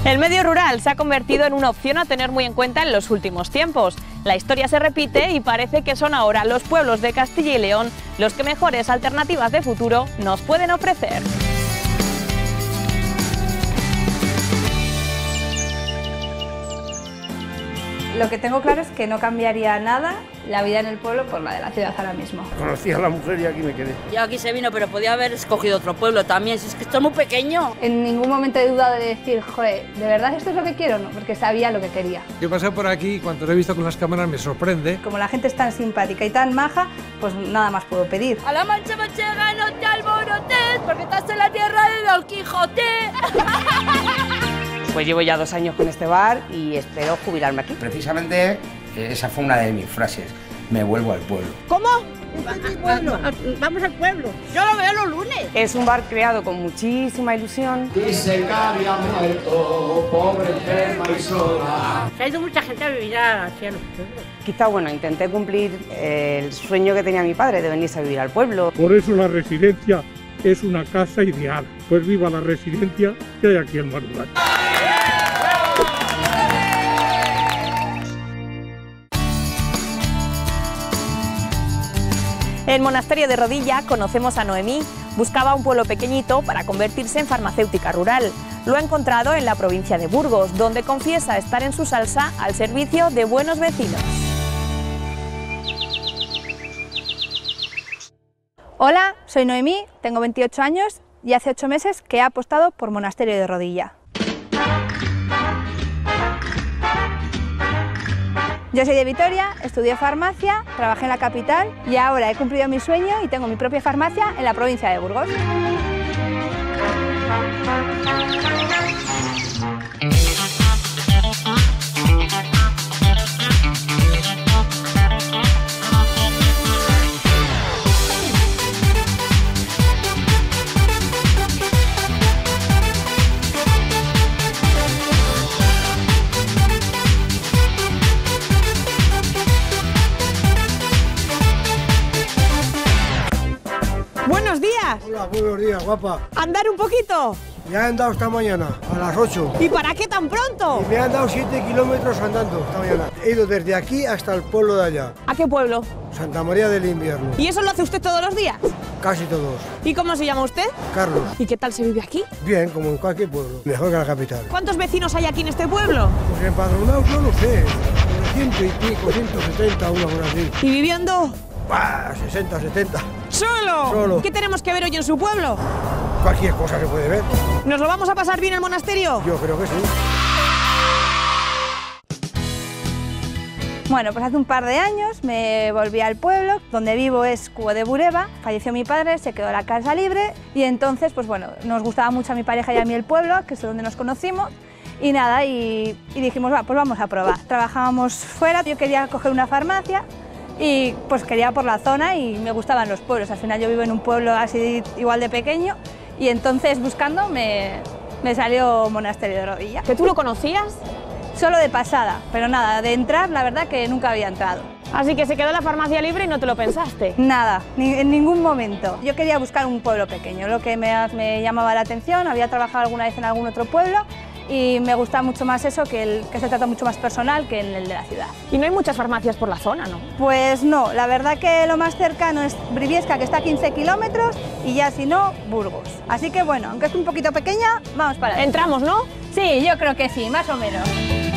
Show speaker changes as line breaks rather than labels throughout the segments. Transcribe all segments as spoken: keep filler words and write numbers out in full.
El medio rural se ha convertido en una opción a tener muy en cuenta en los últimos tiempos. La historia se repite y parece que son ahora los pueblos de Castilla y León los que mejores alternativas de futuro nos pueden ofrecer.
Lo que tengo claro es que no cambiaría nada la vida en el pueblo por la de la ciudad ahora mismo.
Conocí a la mujer y aquí me quedé.
Yo aquí se vino, pero podía haber escogido otro pueblo también, si es que esto es muy pequeño.
En ningún momento he dudado de decir, joder, ¿de verdad esto es lo que quiero? No, porque sabía lo que quería.
Yo pasé por aquí y cuando lo he visto con las cámaras me sorprende.
Como la gente es tan simpática y tan maja, pues nada más puedo pedir.
A la mancha manchega no te alborotes, porque estás en la tierra de Don Quijote.
Pues llevo ya dos años con este bar y espero jubilarme aquí.
Precisamente esa fue una de mis frases, me vuelvo al pueblo.
¿Cómo? Pueblo. Vamos al pueblo. Yo lo veo los lunes.
Es un bar creado con muchísima ilusión.
Dice que había muerto, pobre enferma y sola.
Se ha ido mucha gente a vivir hacia los pueblos.
Quizá, bueno, intenté cumplir el sueño que tenía mi padre de venirse a vivir al pueblo.
Por eso la residencia es una casa ideal. Pues viva la residencia que hay aquí en Marural.
En el monasterio de Rodilla conocemos a Noemí. Buscaba un pueblo pequeñito para convertirse en farmacéutica rural. Lo ha encontrado en la provincia de Burgos, donde confiesa estar en su salsa al servicio de buenos vecinos.
Hola, soy Noemí, tengo veintiocho años y hace ocho meses que he apostado por Monasterio de Rodilla. Yo soy de Vitoria, estudié farmacia, trabajé en la capital y ahora he cumplido mi sueño y tengo mi propia farmacia en la provincia de Burgos.
¡Buenos días!
Hola, buenos días, guapa.
¿Andar un poquito?
Me han dado esta mañana, a las ocho.
¿Y para qué tan pronto?
Y me han dado siete kilómetros andando esta mañana. He ido desde aquí hasta el pueblo de allá,
¿A qué pueblo?
Santa María del Invierno.
¿Y eso lo hace usted todos los días?
Casi todos.
¿Y cómo se llama usted?
Carlos.
¿Y qué tal se vive aquí?
Bien, como en cualquier pueblo. Mejor que la capital.
¿Cuántos vecinos hay aquí en este pueblo?
Pues empadronados no lo sé. Ciento y pico, ciento setenta, una por así.
¿Y viviendo?
¡Bah! sesenta, setenta.
¿Solo?
Solo.
¿Qué tenemos que ver hoy en su pueblo?
Cualquier cosa se puede ver.
¿Nos lo vamos a pasar bien en el monasterio?
Yo creo que sí.
Bueno, pues hace un par de años me volví al pueblo, donde vivo es Cubo de Bureba, falleció mi padre, se quedó la casa libre y entonces, pues bueno, nos gustaba mucho a mi pareja y a mí el pueblo, que es donde nos conocimos, y nada, y, y dijimos, va, pues vamos a probar. Trabajábamos fuera, yo quería coger una farmacia y pues quería por la zona y me gustaban los pueblos, al final yo vivo en un pueblo así igual de pequeño y entonces buscando me, me salió Monasterio de Rodilla.
¿Que tú lo conocías?
Solo de pasada, pero nada, de entrar la verdad que nunca había entrado.
Así que se quedó la farmacia libre y no te lo pensaste.
Nada, ni, en ningún momento. Yo quería buscar un pueblo pequeño, lo que me, me llamaba la atención, había trabajado alguna vez en algún otro pueblo y me gusta mucho más eso, que, el, que se trata mucho más personal que en el de la ciudad.
Y no hay muchas farmacias por la zona, ¿no?
Pues no, la verdad que lo más cercano es Briviesca, que está a quince kilómetros, y ya si no, Burgos. Así que bueno, aunque es un poquito pequeña, vamos para allá.
¿Entramos, no?
Sí, yo creo que sí, más o menos.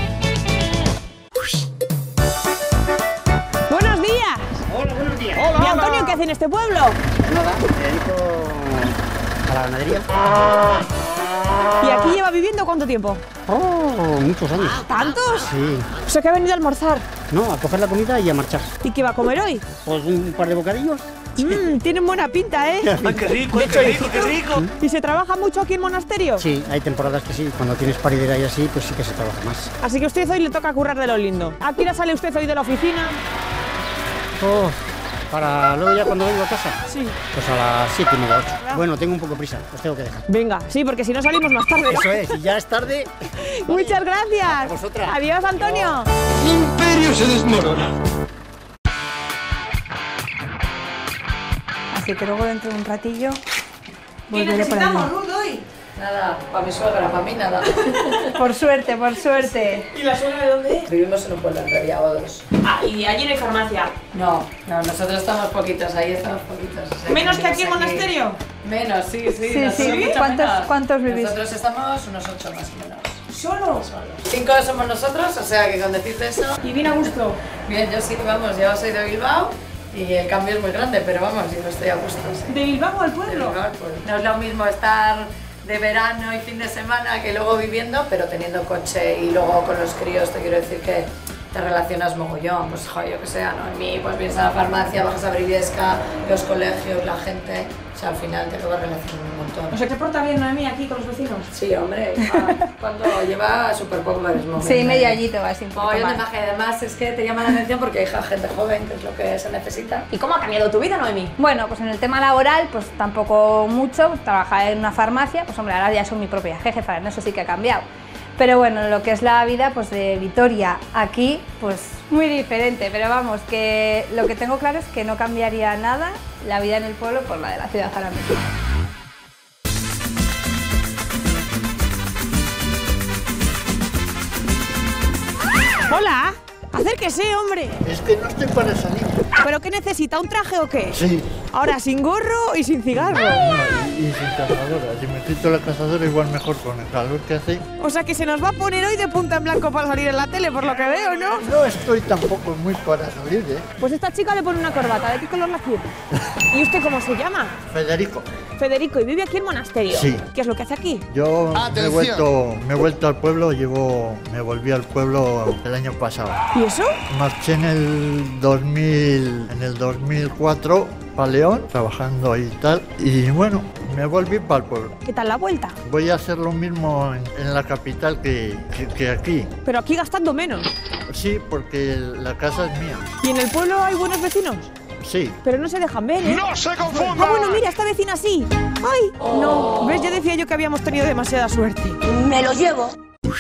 ¡Buenos días!
Hola, buenos días.
¿Y Antonio qué hace en este pueblo?
Nada, me dedico a la ganadería.
¿Y aquí lleva viviendo cuánto tiempo?
Oh, muchos años.
¿Tantos?
Sí.
O sea que ha venido a almorzar.
No, a coger la comida y a marchar.
¿Y qué va a comer hoy?
Pues un par de bocadillos.
Mmm, tienen buena pinta, ¿eh?
¡Ay, qué rico, qué rico, qué rico!
¿Y se trabaja mucho aquí en monasterio?
Sí, hay temporadas que sí. Cuando tienes paridera y así, pues sí que se trabaja más.
Así que usted hoy le toca currar de lo lindo. ¿A qué hora sale usted hoy de la oficina?
Oh, para luego ya cuando vengo a casa.
Sí.
Pues a las siete y media, ocho. Bueno, tengo un poco prisa, os tengo que dejar.
Venga, sí, porque si no salimos más tarde.
Eso es, y ya es tarde.
Muchas gracias.
A vosotras.
Adiós, Antonio.
¡Mi imperio se desmorona!
Así que luego dentro de un ratillo volveré por allí.
Nada, para mi suegra, para mí nada.
Por suerte, por suerte.
¿Y la suegra de dónde es?
Vivimos en un pueblo en Reviagodos.
Ah, y allí no hay farmacia.
No, no, nosotros estamos poquitos, ahí estamos poquitos. O sea,
¿Menos que aquí en
vivimos
monasterio?
Menos, sí, sí.
Sí,
nosotros
sí.
mucho
¿Cuántos,
menos.
¿Cuántos vivís?
Nosotros estamos unos ocho más o menos.
¿Solo?
Cinco somos nosotros, o sea que con decirte eso...
¿Y bien a gusto?
Bien, yo sí, vamos, yo soy de Bilbao y el cambio es muy grande, pero vamos, yo estoy a gusto. Sí.
¿De Bilbao al
De
pueblo?
Bilbao al pueblo. No es lo mismo estar de verano y fin de semana que luego viviendo, pero teniendo coche y luego con los críos, te quiero decir que te relacionas mogollón, pues jo, yo que sé, ¿no? En mí, pues vienes a la farmacia, bajas a Briviesca, los colegios, la gente, o sea, al final te acabas relacionando un montón.
O sea, ¿te porta bien Noemí aquí con los vecinos?
Sí, hombre, hija, cuando lleva súper poco momentos.
Sí, medio añito, así un poco
Oh, yo
más.
te imagino, además es que te llama la atención porque hay gente joven, que es lo que se necesita.
¿Y cómo ha cambiado tu vida, Noemí?
Bueno, pues en el tema laboral, pues tampoco mucho. Trabajaba en una farmacia, pues hombre, ahora ya soy mi propia jefa, en eso sí que ha cambiado. Pero bueno, lo que es la vida pues de Vitoria aquí, pues muy diferente. Pero vamos, que lo que tengo claro es que no cambiaría nada la vida en el pueblo por la de la ciudad ahora mismo.
Hola, acérquese, hombre.
Es que no estoy para salir.
¿Pero qué necesita? ¿Un traje o qué?
Sí.
Ahora sin gorro y sin cigarro.
Y, y sin cazadora. Si me quito la cazadora igual mejor con el calor que hace.
O sea que se nos va a poner hoy de punta en blanco para salir en la tele, por lo que veo, ¿no?
No estoy tampoco muy para salir, ¿eh?
Pues esta chica le pone una corbata. ¿De qué color la quiere? ¿Y usted cómo se llama?
Federico.
Federico, ¿y vive aquí en monasterio?
Sí.
¿Qué es lo que hace aquí?
Yo me he, vuelto, me he vuelto al pueblo, llevo, me volví al pueblo el año pasado.
¿Y eso?
Marché en el dos mil, en el dos mil cuatro para León, trabajando y tal, y bueno, me volví para el pueblo.
¿Qué tal la vuelta?
Voy a hacer lo mismo en, en la capital que, que, que aquí.
Pero aquí gastando menos.
Sí, porque la casa es mía.
¿Y en el pueblo hay buenos vecinos?
Sí.
Pero no se dejan ver, ¿eh?
¡No se confundan!
Ah, bueno, mira, esta vecina sí. ¡Ay! No, ¿ves? Ya decía yo que habíamos tenido demasiada suerte.
Me lo llevo.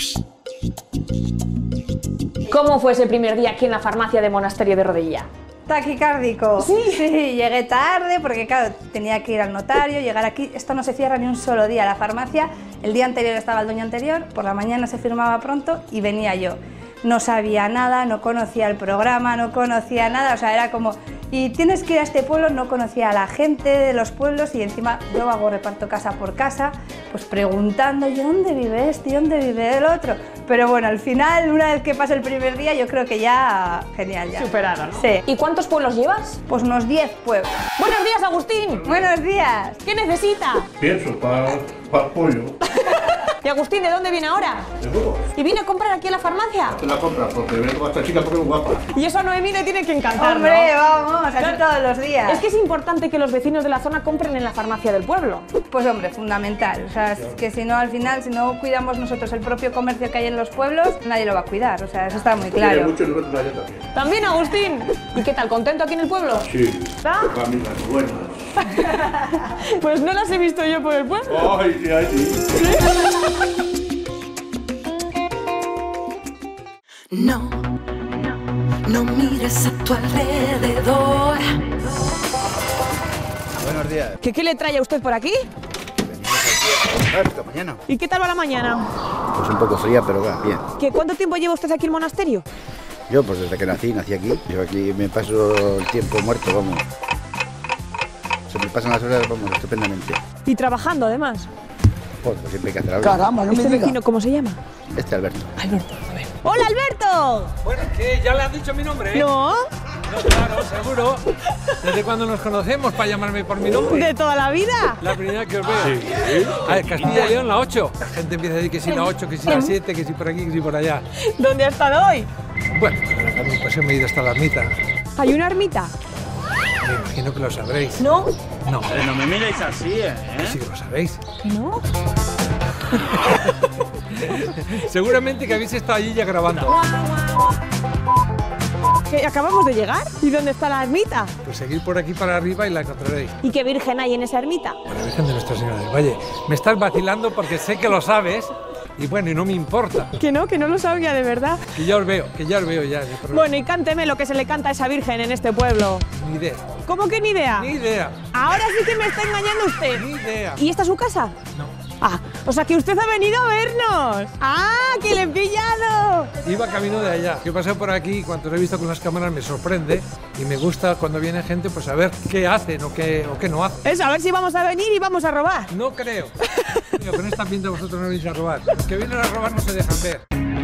¿Cómo fue ese primer día aquí en la farmacia de Monasterio de Rodilla?
Taquicárdico.
¿Sí?
Sí, llegué tarde porque claro, tenía que ir al notario, llegar aquí. Esto no se cierra ni un solo día. La farmacia, el día anterior estaba el dueño anterior, por la mañana se firmaba pronto y venía yo. No sabía nada, no conocía el programa, no conocía nada, o sea, era como... Y tienes que ir a este pueblo, no conocía a la gente de los pueblos y encima yo hago reparto casa por casa, pues preguntando, ¿y dónde vive este? ¿Y dónde vive el otro? Pero bueno, al final, una vez que pasa el primer día, yo creo que ya... Genial, ya.
Superado, ¿no?
Sí.
¿Y cuántos pueblos llevas?
Pues unos diez pueblos.
¡Buenos días, Agustín!
Buenos días.
¿Qué necesita?
Pienso para el pollo.
¿Y Agustín, de dónde viene ahora?
¿De huevos?
¿Y viene a comprar aquí a la farmacia?
Te la compras porque vengo a esta chica porque es guapa.
Y eso a Noemí le tiene que encantar,
Hombre,
¿no?
vamos, así todos los días.
Es que es importante que los vecinos de la zona compren en la farmacia del pueblo.
Pues hombre, fundamental. O sea, es que si no, al final, si no cuidamos nosotros el propio comercio que hay en los pueblos, nadie lo va a cuidar. O sea, eso está muy
Tiene
claro.
muchos nosotros allá también.
¿También, Agustín? ¿Y qué tal? ¿Contento aquí en el pueblo?
Sí.
¿Está?
Familias buenas.
Pues no las he visto yo por el pueblo.
Ay, sí, ay, sí.
No, no mires a tu alrededor.
Buenos días.
¿Qué, qué le trae a usted por aquí?
Venimos aquí a comprar esta mañana.
¿Y qué tal va la mañana?
Pues un poco fría, pero va, bien.
¿Qué, ¿Cuánto tiempo lleva usted aquí en el monasterio?
Yo, pues desde que nací, nací aquí. Yo aquí me paso el tiempo muerto, vamos. Se me pasan las horas, vamos, estupendamente.
Y trabajando, además.
Joder, pues siempre hay que hacer algo.
Caramba, no me
¿Este
digas.
vecino cómo se llama?
Este Alberto.
Alberto, a ver. ¡Hola, Alberto!
Bueno, ¿qué? ¿Ya le has dicho mi nombre?
¿No?
No, claro, seguro. ¿Desde cuándo nos conocemos para llamarme por mi nombre?
¿De toda la vida?
La primera que os veo. A ver, Castilla y León, la ocho. La gente empieza a decir que sí la ocho, que sí la siete, que sí por aquí, que sí por allá.
¿Dónde ha estado hoy?
Bueno, pues me he ido hasta la ermita.
¿Hay una ermita?
Me imagino que lo sabréis.
¿No?
No.
Pero no me miréis así, ¿eh?
Sí que lo sabéis.
¿Que no?
Seguramente que habéis estado allí ya grabando.
¿Que acabamos de llegar? ¿Y dónde está la ermita?
Pues seguid por aquí para arriba y la encontraréis.
¿Y qué virgen hay en esa ermita?
La Virgen de Nuestra Señora del Valle. Me estás vacilando porque sé que lo sabes y bueno, y no me importa.
Que no, que no lo sabía de verdad.
Que ya os veo, que ya os veo ya.
Bueno, y cánteme lo que se le canta a esa virgen en este pueblo.
Ni idea.
¿Cómo que ni idea?
Ni idea.
Ahora sí que me está engañando usted.
Ni idea.
¿Y esta es su casa?
No.
Ah,
O sea, que usted ha venido a vernos. ¡Ah, que le he pillado!
Iba camino de allá. Yo pasé por aquí y cuando os he visto con las cámaras me sorprende y me gusta cuando viene gente pues a ver qué hacen o qué, o qué no hacen.
Eso, a ver si vamos a venir y vamos a robar.
No creo. Pero con esta pinta vosotros no venís a robar. Los que vienen a robar no se dejan ver.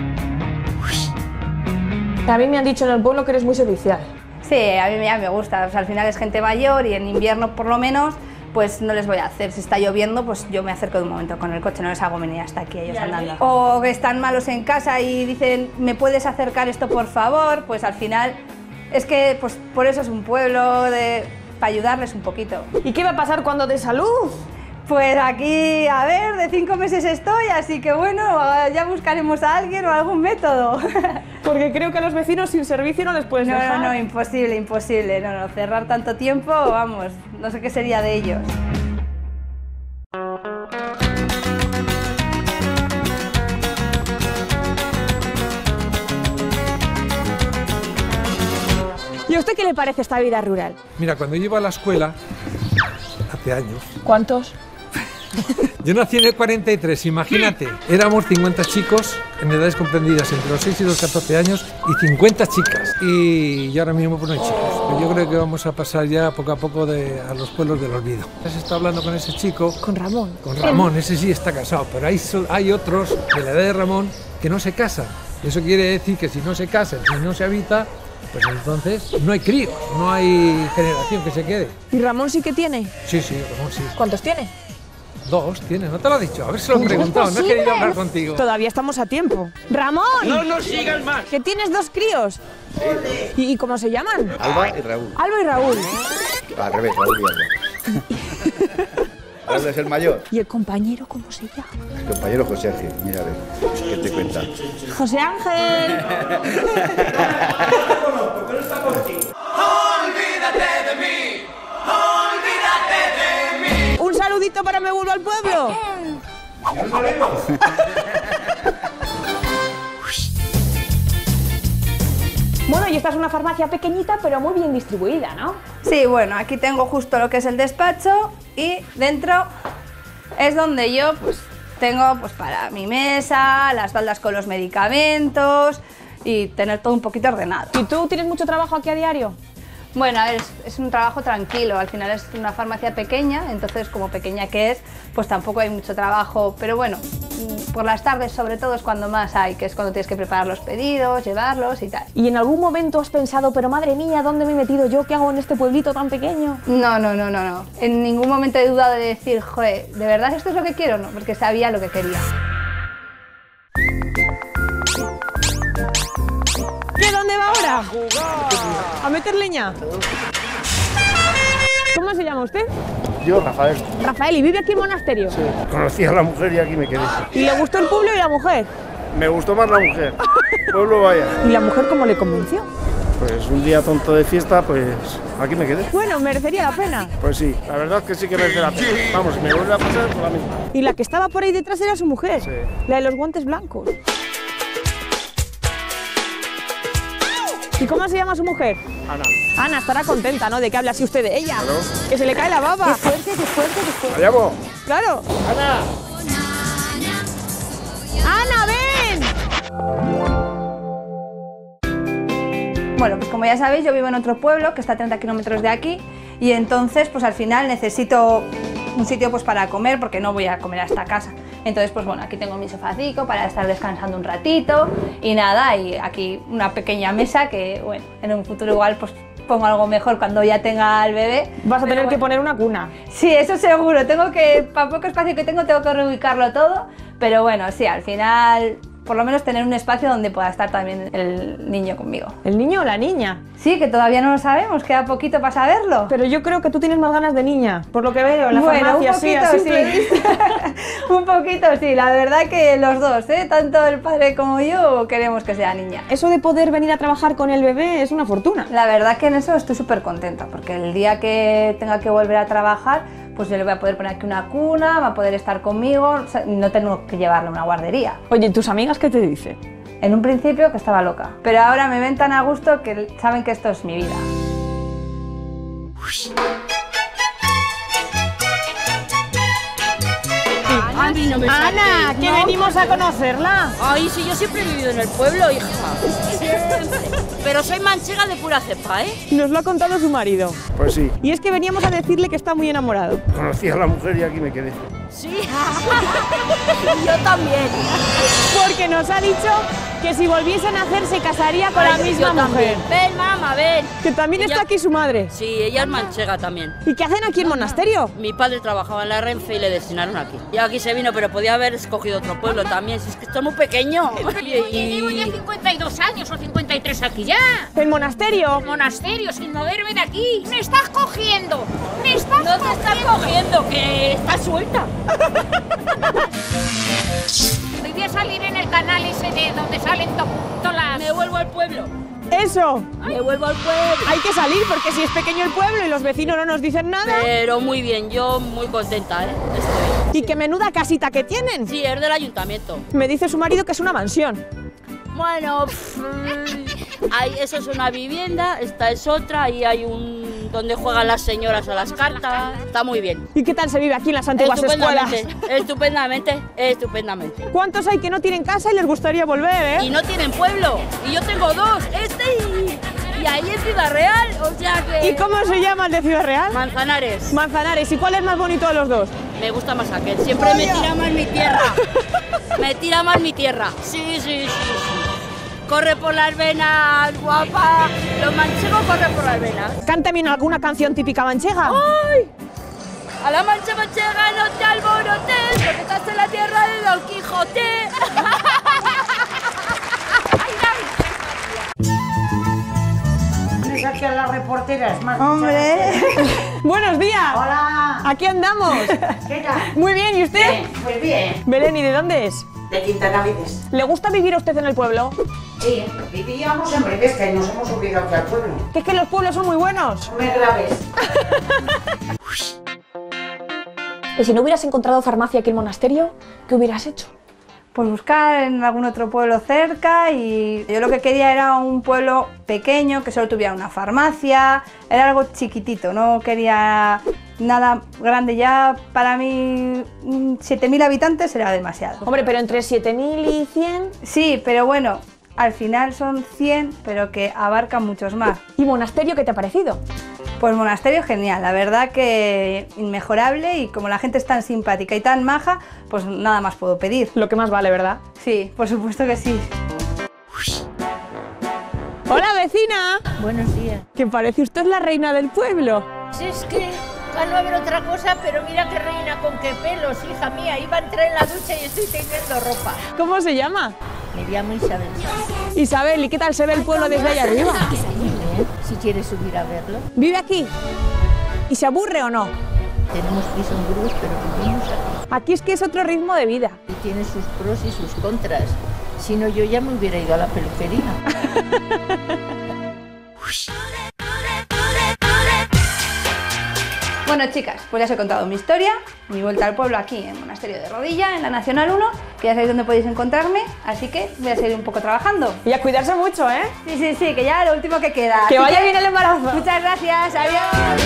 A mí me han dicho en el pueblo que eres muy servicial.
Sí, a mí ya me gusta. O sea, al final es gente mayor y en invierno por lo menos pues no les voy a hacer. Si está lloviendo, pues yo me acerco de un momento con el coche, no les hago venir hasta aquí ellos andando. O que están malos en casa y dicen, ¿me puedes acercar esto por favor? Pues al final es que pues por eso es un pueblo, de, para ayudarles un poquito.
¿Y qué va a pasar cuando de salud?
Pues aquí, a ver, de cinco meses estoy, así que bueno, ya buscaremos a alguien o algún método.
Porque creo que a los vecinos sin servicio no les puedes
no,
dejar.
No, no, imposible, imposible. No, no, cerrar tanto tiempo, vamos, no sé qué sería de ellos.
¿Y a usted qué le parece esta vida rural?
Mira, cuando yo iba a la escuela, hace años...
¿Cuántos?
Yo nací en el cuarenta y tres, imagínate. Éramos cincuenta chicos en edades comprendidas entre los seis y los catorce años y cincuenta chicas. Y, y ahora mismo pues no hay chicos. Pero yo creo que vamos a pasar ya poco a poco de, a los pueblos del olvido. Se está hablando con ese chico.
¿Con Ramón?
Con Ramón, ese sí está casado. Pero hay, hay otros de la edad de Ramón que no se casan. Eso quiere decir que si no se casan, si no se habita, pues entonces no hay críos, no hay generación que se quede.
¿Y Ramón sí que tiene?
Sí, sí, Ramón sí.
¿Cuántos tiene?
Dos tiene, no te lo ha dicho, a ver si lo he preguntado, no he querido hablar contigo.
Todavía estamos a tiempo. ¡Ramón!
¡No nos sigas más!
¿Que tienes dos críos? Sí. ¿Y, ¿Y cómo se llaman?
Alba y Raúl.
Alba y Raúl.
Al revés, Raúl y Alba. Alba es el mayor.
¿Y el compañero cómo se llama?
El compañero José Ángel, mira a ver, ¿qué te cuenta?
¡José Ángel!
¿Por qué no está contigo? ¡Olvídate de mí! ¡Olvídate de mí!
¡Un saludito para Me Vuelvo al Pueblo! Bueno, y esta es una farmacia pequeñita, pero muy bien distribuida, ¿no?
Sí, bueno, aquí tengo justo lo que es el despacho y dentro es donde yo pues tengo pues para mi mesa, las baldas con los medicamentos y tener todo un poquito ordenado.
¿Y tú tienes mucho trabajo aquí a diario?
Bueno, a ver, es, es un trabajo tranquilo, al final es una farmacia pequeña, entonces como pequeña que es, pues tampoco hay mucho trabajo, pero bueno, por las tardes sobre todo es cuando más hay, que es cuando tienes que preparar los pedidos, llevarlos y tal.
¿Y en algún momento has pensado, pero madre mía, ¿dónde me he metido yo? ¿Qué hago en este pueblito tan pequeño?
No, no, no, no, no. En ningún momento he dudado de decir, joder, ¿de verdad esto es lo que quiero? No, porque sabía lo que quería.
¿Qué? ¿Dónde va ahora? A jugar. ¿A meter leña? ¿Cómo se llama usted?
Yo, Rafael.
Rafael, ¿y vive aquí en Monasterio?
Sí. Conocí a la mujer y aquí me quedé.
¿Y le gustó el pueblo y la mujer?
Me gustó más la mujer. Pueblo vaya.
¿Y la mujer cómo le convenció?
Pues un día tonto de fiesta, pues aquí me quedé.
Bueno, merecería la pena.
Pues sí, la verdad es que sí que merece la pena. Vamos, si me vuelve a pasar, pues la misma.
Y la que estaba por ahí detrás era su mujer,
sí.
La de los guantes blancos. ¿Y cómo se llama su mujer?
Ana.
Ana, estará contenta, ¿no? De que hable así usted de ella.
Claro.
Que se le cae la baba.
¡Qué fuerte, qué fuerte, qué fuerte!
¿La llamo?
¡Claro!
¡Ana!
¡Ana, ven!
Bueno, pues como ya sabéis, yo vivo en otro pueblo que está a treinta kilómetros de aquí y entonces pues al final necesito un sitio pues para comer porque no voy a comer a esta casa. Entonces pues bueno, aquí tengo mi sofacico para estar descansando un ratito y nada, y aquí una pequeña mesa que bueno, en un futuro igual pues pongo algo mejor cuando ya tenga al bebé.
Vas a tener
bueno,
que poner una cuna.
Sí, eso seguro, tengo que, para poco espacio que tengo, tengo que reubicarlo todo, pero bueno, sí, al final por lo menos tener un espacio donde pueda estar también el niño conmigo.
¿El niño o la niña?
Sí, que todavía no lo sabemos, queda poquito para saberlo.
Pero yo creo que tú tienes más ganas de niña, por lo que veo en la
bueno,
farmacia.
un poquito,
sí,
sí. Un poquito, sí, la verdad que los dos, ¿eh? Tanto el padre como yo queremos que sea niña.
Eso de poder venir a trabajar con el bebé es una fortuna.
La verdad que en eso estoy súper contenta, porque el día que tenga que volver a trabajar, pues yo le voy a poder poner aquí una cuna, va a poder estar conmigo, o sea, no tengo que llevarle a una guardería.
Oye, ¿y tus amigas qué te dicen?
En un principio que estaba loca, pero ahora me ven tan a gusto que saben que esto es mi vida.
A mí no me
Ana,
saques,
que
no.
venimos a conocerla.
Ay, sí, yo siempre he vivido en el pueblo, hija. Siempre. Pero soy manchega de pura cepa, ¿eh?
Nos lo ha contado su marido.
Pues sí.
Y es que veníamos a decirle que está muy enamorado.
Conocí a la mujer y aquí me quedé.
Sí. Yo también.
Porque nos ha dicho que si volviesen a hacer se casaría con la
Ay,
misma
yo
mujer.
también. Ven, mamá, ven.
Que también
Ella-
está aquí su madre.
Sí, ella es manchega también.
¿Y qué hacen aquí en Monasterio?
Mi padre trabajaba en la Renfe y le destinaron aquí. Y aquí se vino, pero podía haber escogido otro pueblo también, si es que esto es muy pequeño. Y,
Llevo ya cincuenta y dos años o cincuenta y tres aquí ya.
¿En Monasterio?
Monasterio, sin moverme de aquí. ¡Me estás cogiendo! ¡Me estás
No te estás cogiendo, que estás suelta.
Hoy voy a salir en el canal ese de donde salen to- todas las...
Me vuelvo al pueblo.
¡Eso!
Me vuelvo al pueblo.
Hay que salir porque si es pequeño el pueblo y los vecinos no nos dicen nada.
Pero muy bien, yo muy contenta, ¿eh? Estoy.
¿Y qué menuda casita que tienen?
Sí, es del ayuntamiento.
Me dice su marido que es una mansión.
Bueno, pff, ahí, eso es una vivienda, esta es otra, ahí hay un donde juegan las señoras a las cartas, está muy bien.
¿Y qué tal se vive aquí en las antiguas escuelas?
Estupendamente, estupendamente, estupendamente.
¿Cuántos hay que no tienen casa y les gustaría volver, eh?
Y no tienen pueblo, y yo tengo dos, este y, y ahí en Ciudad Real, o sea que...
¿Y cómo se llama el de Ciudad Real?
Manzanares.
Manzanares. ¿Y cuál es más bonito de los dos?
Me gusta más aquel, siempre me tira más mi tierra. Me tira más mi tierra. Sí, sí, sí, sí. Corre por las venas, guapa. Los manchegos corren por las venas.
Cántame alguna canción típica manchega.
¡Ay! A la mancha manchega no te alborotes, porque estás en la tierra de Don Quijote.
Tienes aquí a las reporteras, más.
¡Hombre!
¡Buenos días!
Hola.
Aquí andamos.
¿Qué tal?
Muy bien, ¿y usted?
Bien, pues bien.
Belén, ¿y de dónde es?
De Quintanavides.
¿Le gusta vivir a usted en el pueblo?
Sí, vivíamos en Brevesca y nos hemos subido aquí al pueblo.
Que es que los pueblos son muy buenos.
Muy graves.
¿Y si no hubieras encontrado farmacia aquí en Monasterio, qué hubieras hecho?
Pues buscar en algún otro pueblo cerca y yo lo que quería era un pueblo pequeño que solo tuviera una farmacia, era algo chiquitito, no quería nada grande ya, para mí siete mil habitantes era demasiado.
Hombre, pero entre siete mil y cien...
Sí, pero bueno, al final son cien, pero que abarcan muchos más.
¿Y Monasterio qué te ha parecido?
Pues Monasterio genial, la verdad que inmejorable y como la gente es tan simpática y tan maja, pues nada más puedo pedir.
Lo que más vale, ¿verdad?
Sí, por supuesto que sí.
¡Hola, vecina!
Buenos días.
Que parece usted la reina del pueblo.
Si es que va a no haber otra cosa, pero mira qué reina con qué pelos, hija mía. Iba a entrar en la ducha y estoy teniendo ropa.
¿Cómo se llama?
Me llamo Isabel Sánchez.
Isabel, ¿y qué tal se ve el pueblo desde allá arriba?
Si quieres subir a verlo.
¿Vive aquí? ¿Y se aburre o no?
Tenemos piso en Burgos, pero vivimos aquí.
Aquí es que es otro ritmo de vida.
Y tiene sus pros y sus contras. Si no, yo ya me hubiera ido a la peluquería.
Bueno, chicas, pues ya os he contado mi historia, mi vuelta al pueblo aquí en Monasterio de Rodilla, en la Nacional uno, que ya sabéis dónde podéis encontrarme, así que voy a seguir un poco trabajando.
Y a cuidarse mucho, ¿eh?
Sí, sí, sí, que ya lo último que queda.
Que
Así
vaya bien el embarazo.
Muchas gracias, adiós.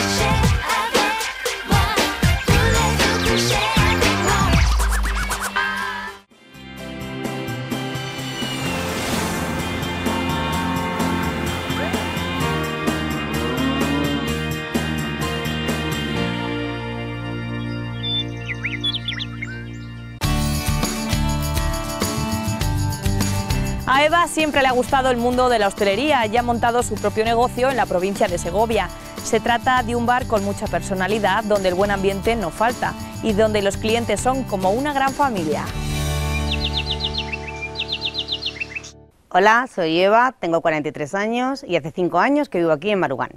A Eva siempre le ha gustado el mundo de la hostelería y ha montado su propio negocio en la provincia de Segovia. Se trata de un bar con mucha personalidad, donde el buen ambiente no falta y donde los clientes son como una gran familia.
Hola, soy Eva, tengo cuarenta y tres años y hace cinco años que vivo aquí en Marugán.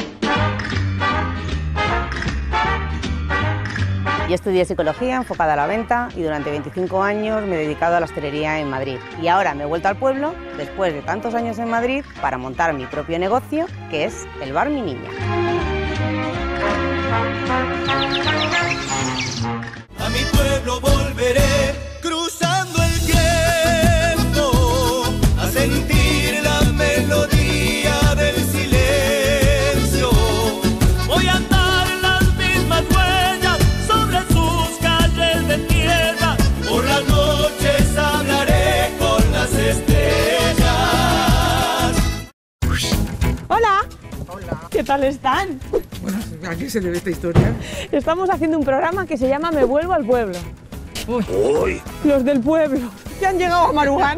Yo estudié psicología enfocada a la venta y durante veinticinco años me he dedicado a la hostelería en Madrid. Y ahora me he vuelto al pueblo, después de tantos años en Madrid, para montar mi propio negocio, que es el Bar Mi Niña.
A mi pueblo volveré, cruzando el tiempo, a sentir la melodía del silencio. Voy a andar las mismas huellas sobre sus calles de tierra,
¿Qué tal están?
Bueno, ¿a qué se debe esta historia?
Estamos haciendo un programa que se llama Me vuelvo al pueblo. Uy. Los del pueblo, que han llegado a Marugán.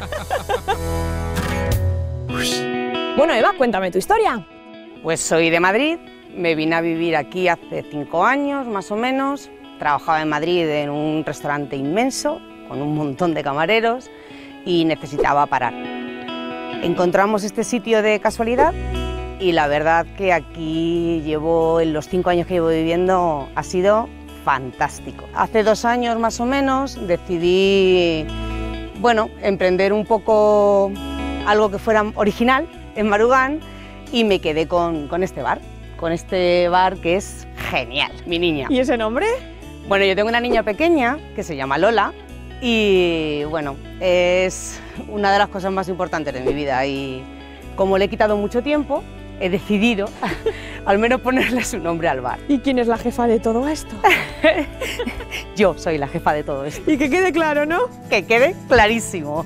Bueno, Eva, cuéntame tu historia.
Pues soy de Madrid, me vine a vivir aquí hace cinco años, más o menos. Trabajaba en Madrid en un restaurante inmenso, con un montón de camareros, y necesitaba parar. Encontramos este sitio de casualidad y la verdad que aquí llevo, en los cinco años que llevo viviendo, ha sido fantástico. Hace dos años más o menos decidí, bueno, emprender un poco algo que fuera original en Marugán y me quedé con, con este bar, con este bar que es genial, mi niña.
¿Y ese nombre?
Bueno, yo tengo una niña pequeña que se llama Lola y bueno, es una de las cosas más importantes de mi vida y como le he quitado mucho tiempo, he decidido al menos ponerle su nombre al bar.
¿Y quién es la jefa de todo esto?
Yo soy la jefa de todo esto.
Y que quede claro, ¿no?
Que quede clarísimo.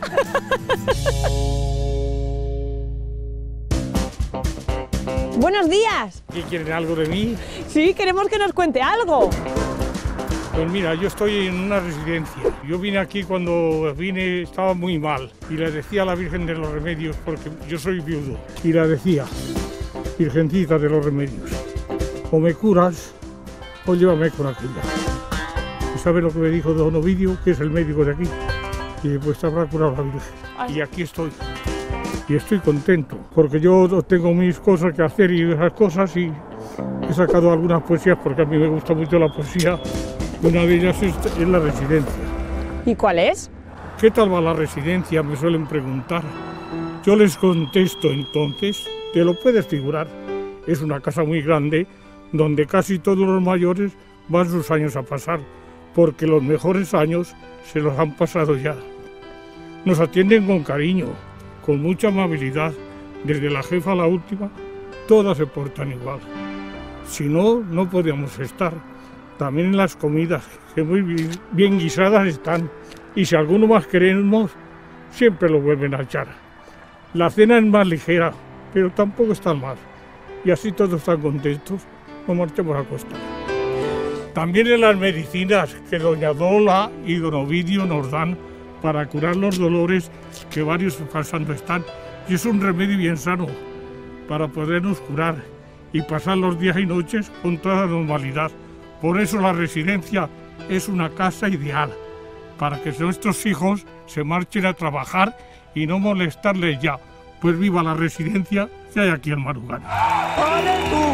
¡Buenos días!
¿Qué quieren, algo de mí?
Sí, queremos que nos cuente algo.
Pues mira, yo estoy en una residencia. Yo vine aquí cuando vine, estaba muy mal. Y le decía a la Virgen de los Remedios, porque yo soy viudo, y le decía, Virgencita de los Remedios, o me curas o llévame con aquella. ¿Y sabe lo que me dijo don Ovidio, que es el médico de aquí? Y pues te habrá curado la Virgen. Ay. Y aquí estoy. Y estoy contento, porque yo tengo mis cosas que hacer y esas cosas, y he sacado algunas poesías, porque a mí me gusta mucho la poesía. Una de ellas es, es la residencia.
¿Y cuál es?
¿Qué tal va la residencia?, me suelen preguntar. Yo les contesto entonces, te lo puedes figurar. Es una casa muy grande donde casi todos los mayores van sus años a pasar, porque los mejores años se los han pasado ya. Nos atienden con cariño, con mucha amabilidad, desde la jefa a la última, todas se portan igual. Si no, no podíamos estar. También en las comidas, que muy bien, bien guisadas están, y si alguno más queremos, siempre lo vuelven a echar. La cena es más ligera, pero tampoco está mal, y así todos están contentos, nos marchamos a acostar. También en las medicinas que doña Dola y don Ovidio nos dan para curar los dolores que varios pasando están, y es un remedio bien sano para podernos curar y pasar los días y noches con toda normalidad. Por eso la residencia es una casa ideal, para que nuestros hijos se marchen a trabajar y no molestarles ya. Pues viva la residencia que hay aquí en Marugán. ¡Ole tú!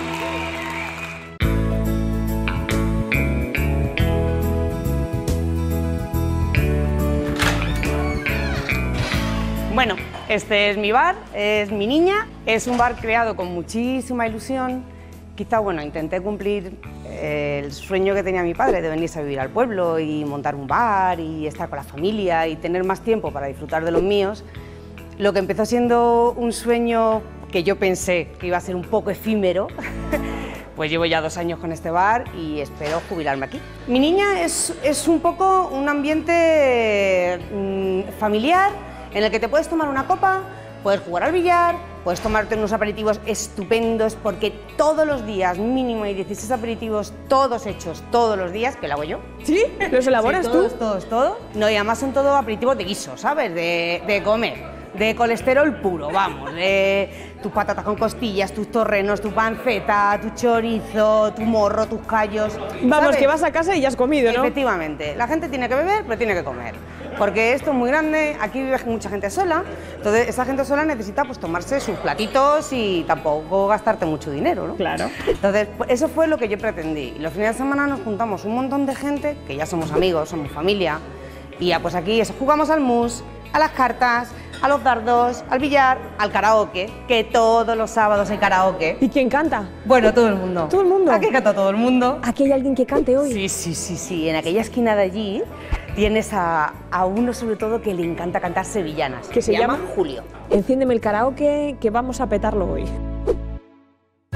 Bueno, este es mi bar, es mi niña, es un bar creado con muchísima ilusión. Quizá, bueno, intenté cumplir eh, el sueño que tenía mi padre de venirse a vivir al pueblo y montar un bar y estar con la familia y tener más tiempo para disfrutar de los míos. Lo que empezó siendo un sueño que yo pensé que iba a ser un poco efímero, pues llevo ya dos años con este bar y espero jubilarme aquí. Mi niña es, es un poco un ambiente mmm, familiar en el que te puedes tomar una copa, puedes jugar al billar, puedes tomarte unos aperitivos estupendos, porque todos los días, mínimo hay dieciséis aperitivos, todos hechos, todos los días, que lo hago yo.
¿Sí? ¿Los elaboras
sí,
tú?
Todos, todos, todos. No, y además son todos aperitivos de guiso, ¿sabes? De, de comer. De colesterol puro, vamos, de tus patatas con costillas, tus torrenos, tu panceta, tu chorizo, tu morro, tus callos.
Vamos,
¿sabes?
Que vas a casa y ya has comido, ¿no?
Efectivamente, la gente tiene que beber, pero tiene que comer. Porque esto es muy grande, aquí vive mucha gente sola, entonces esa gente sola necesita pues tomarse sus platitos y tampoco gastarte mucho dinero, ¿no?
Claro.
Entonces, pues, eso fue lo que yo pretendí. Y los fines de semana nos juntamos un montón de gente, que ya somos amigos, somos familia, y ya pues aquí eso, jugamos al mus, a las cartas, a los dardos, al billar, al karaoke, que todos los sábados hay karaoke.
¿Y quién canta?
Bueno, todo el mundo.
¿Todo el mundo?
Aquí canta todo el mundo.
¿Aquí hay alguien que cante hoy?
Sí, sí, sí, sí. En aquella esquina de allí tienes a, a uno sobre todo que le encanta cantar sevillanas.
¿Qué se, se llama?
Julio.
Enciéndeme el karaoke, que vamos a petarlo hoy.